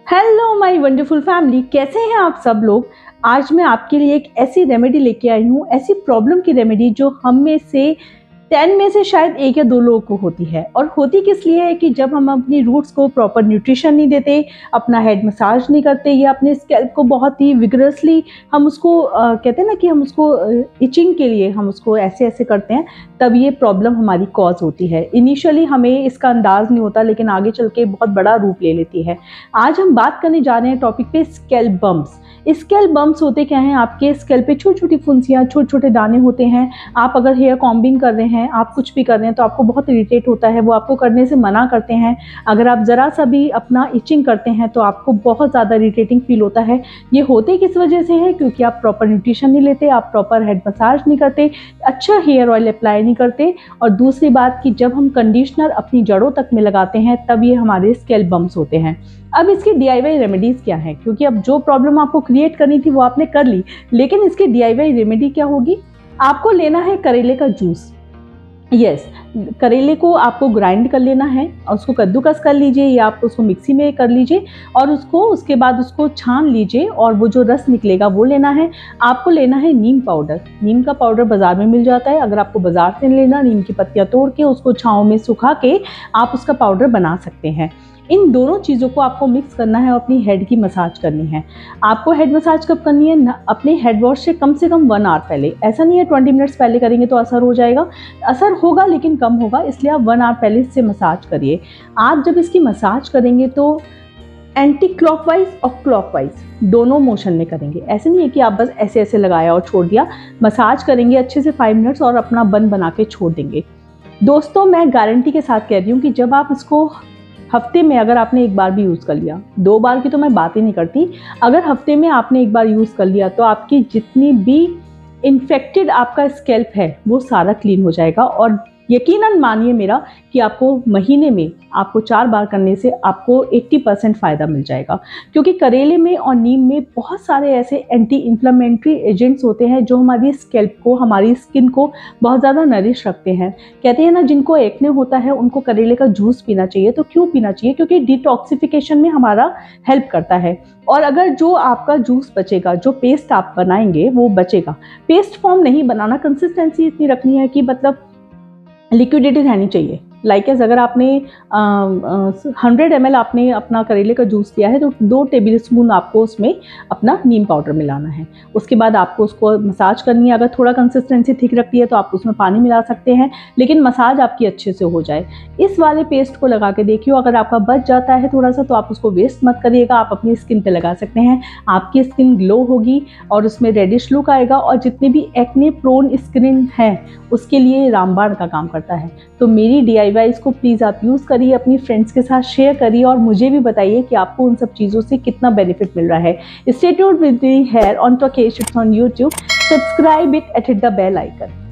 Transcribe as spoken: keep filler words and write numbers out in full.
Hello my wonderful family, कैसे हैं आप सब लोग। आज मैं आपके लिए एक ऐसी रेमेडी लेके आई हूँ, ऐसी प्रॉब्लम की रेमेडी जो हम में से टेन में से शायद एक या दो लोगों को होती है। और होती किस लिए है कि जब हम अपनी रूट्स को प्रॉपर न्यूट्रिशन नहीं देते, अपना हेड मसाज नहीं करते या अपने स्कैल्प को बहुत ही विगरसली हम उसको आ, कहते हैं ना कि हम उसको इचिंग के लिए हम उसको ऐसे ऐसे करते हैं, तब ये प्रॉब्लम हमारी कॉज होती है। इनिशियली हमें इसका अंदाज नहीं होता, लेकिन आगे चल के बहुत बड़ा रूप ले लेती है। आज हम बात करने जा रहे हैं टॉपिक पे स्कैल्प बम्प्स। स्कैल्प बम्प्स होते क्या हैं? आपके स्कैल्प पे छोटी छोटी फुंसियाँ, छोटे छोटे दाने होते हैं। आप अगर हेयर कॉम्बिंग कर रहे हैं, आप कुछ भी कर रहे हैं तो आपको बहुत इरिटेट होता है, वो आपको करने से मना करते हैं। अगर आप ज़रा सा भी अपना इचिंग करते हैं तो आपको बहुत ज़्यादा इरिटेटिंग फील होता है। ये होते किस वजह से है? क्योंकि आप प्रॉपर न्यूट्रिशन नहीं लेते, आप प्रॉपर हेड मसाज नहीं करते, अच्छा हेयर ऑयल अप्लाई नहीं करते। और दूसरी बात कि जब हम कंडीशनर अपनी जड़ों तक में लगाते हैं तब ये हमारे स्कैल्प बम्प्स होते हैं। अब इसकी डी आई वाई रेमेडीज़ क्या है? क्योंकि अब जो प्रॉब्लम आपको क्रिएट करनी थी वो आपने कर ली, लेकिन इसकी डी आई वाई रेमेडी क्या होगी? आपको लेना है करेले का जूस। यस yes, करेले को आपको ग्राइंड कर लेना है और उसको कद्दूकस कर लीजिए या आप उसको मिक्सी में कर लीजिए और उसको उसके बाद उसको छान लीजिए और वो जो रस निकलेगा वो लेना है। आपको लेना है नीम पाउडर। नीम का पाउडर बाज़ार में मिल जाता है। अगर आपको बाज़ार से लेना, नीम की पत्तियाँ तोड़ के उसको छाँव में सुखा के आप उसका पाउडर बना सकते हैं। इन दोनों चीज़ों को आपको मिक्स करना है और अपनी हेड की मसाज करनी है। आपको हेड मसाज कब करनी है? अपने हेड वॉश से कम से कम वन आवर पहले। ऐसा नहीं है ट्वेंटी मिनट्स पहले करेंगे तो असर हो जाएगा, असर होगा लेकिन कम होगा, इसलिए आप वन आवर पहले इससे मसाज करिए। आप जब इसकी मसाज करेंगे तो एंटी क्लॉकवाइज और क्लॉकवाइज दोनों मोशन में करेंगे। ऐसे नहीं है कि आप बस ऐसे ऐसे लगाया और छोड़ दिया। मसाज करेंगे अच्छे से फाइव मिनट्स और अपना बन बना के छोड़ देंगे। दोस्तों, मैं गारंटी के साथ कह रही हूँ कि जब आप इसको हफ्ते में अगर आपने एक बार भी यूज़ कर लिया, दो बार की तो मैं बात ही नहीं करती, अगर हफ्ते में आपने एक बार यूज़ कर लिया तो आपकी जितनी भी इन्फेक्टेड आपका स्कैल्प है वो सारा क्लीन हो जाएगा। और यकीनन मानिए मेरा कि आपको महीने में आपको चार बार करने से आपको अस्सी परसेंट फ़ायदा मिल जाएगा। क्योंकि करेले में और नीम में बहुत सारे ऐसे एंटी इन्फ्लेमेटरी एजेंट्स होते हैं जो हमारी स्कैल्प को, हमारी स्किन को बहुत ज़्यादा नरिश रखते हैं। कहते हैं ना, जिनको एक्ने होता है उनको करेले का जूस पीना चाहिए। तो क्यों पीना चाहिए? क्योंकि डिटॉक्सिफिकेशन में हमारा हेल्प करता है। और अगर जो आपका जूस बचेगा, जो पेस्ट आप बनाएंगे वो बचेगा। पेस्ट फॉर्म नहीं बनाना, कंसिस्टेंसी इतनी रखनी है कि मतलब लिक्विडिटी रहनी चाहिए। लाइक एज अगर आपने हंड्रेड एम एल आपने अपना करेले का जूस लिया है तो दो टेबल स्पून आपको उसमें अपना नीम पाउडर मिलाना है। उसके बाद आपको उसको मसाज करनी है। अगर थोड़ा कंसिस्टेंसी थिक रखती है तो आप उसमें पानी मिला सकते हैं, लेकिन मसाज आपकी अच्छे से हो जाए। इस वाले पेस्ट को लगा के देखिए, अगर आपका बच जाता है थोड़ा सा तो आप उसको वेस्ट मत करिएगा, आप अपनी स्किन पर लगा सकते हैं। आपकी स्किन ग्लो होगी और उसमें रेडिश लुक आएगा। और जितने भी एक्ने प्रोन स्किन है उसके लिए रामबाण का काम करता है। तो मेरी डी आई वाई को प्लीज़ आप यूज़ करिए, अपनी फ्रेंड्स के साथ शेयर करिए और मुझे भी बताइए कि आपको उन सब चीज़ों से कितना बेनिफिट मिल रहा है। Stay tuned with me hair on talk tips on YouTube. Subscribe it and hit the bell icon.